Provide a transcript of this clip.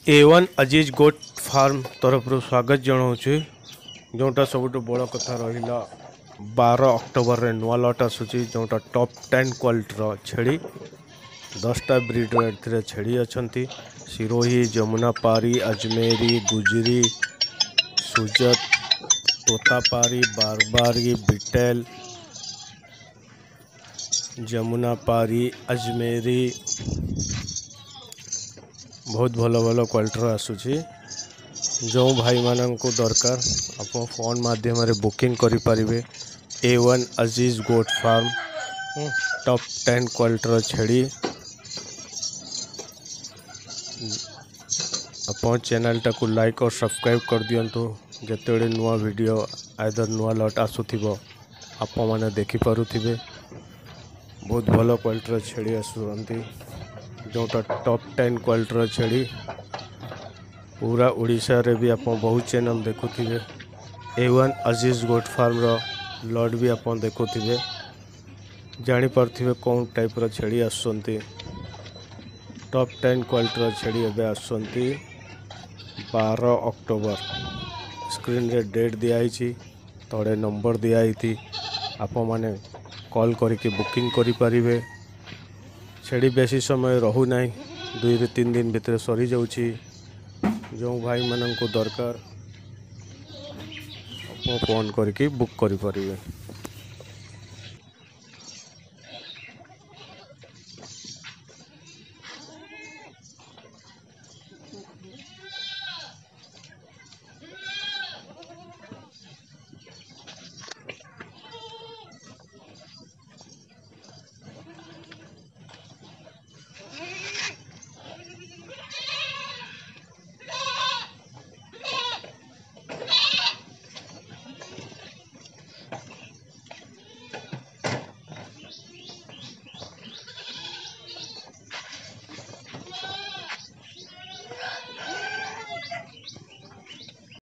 A1 Aziz goat farm तरफ स्वागत जनाऊँ जोटा सब बड़ कथा रहा 12 अक्टोबर रे नुआ लट आसूची जोटा टॉप 10 क्वालिटी छेड़ी 10टा ब्रीड ए छेड़ी अच्छा सिरोही जमुनापारी अजमेरी गुजरी सुजत तोतापारी बारबारी बिटेल जमुनापारी अजमेरी बहुत भल भल क्वालिटी आसूची जो भाई मान को दरकार आप फोन माध्यम बुकिंग करें A1 Aziz goat farm top 10 quality छेड़ी आप चैनल टाको लाइक और सब्सक्राइब कर दिंतु जिते नुआ वीडियो आइदर नुआ लट आसुथिबो आप माने देखि पारुथिबे बहुत भल क्वालिटी छेड़ी आसुंती जोटा टॉप 10 क्वालिटी छेड़ी पूरा ओडिशा रे भी आप बहुत channel देखुथिबे A1 Aziz goat farm रो लट भी आप देखुथिबे जानी पार्थिबे कौन टाइप रो छेड़ी आसुंती टॉप 10 क्वालिटी छेड़ी एबे आसुंती 12 अक्टोबर स्क्रीन रे डेट दिखाई तड़े नंबर दिखाई आप माने कॉल करके बुकिंग करि परिबे छेड़ी बेसी समय रहू ना 2 ରୁ 3 दिन भितर सरी जाउची जो भाई मान को दरकार फोन करके बुक करि परिबे।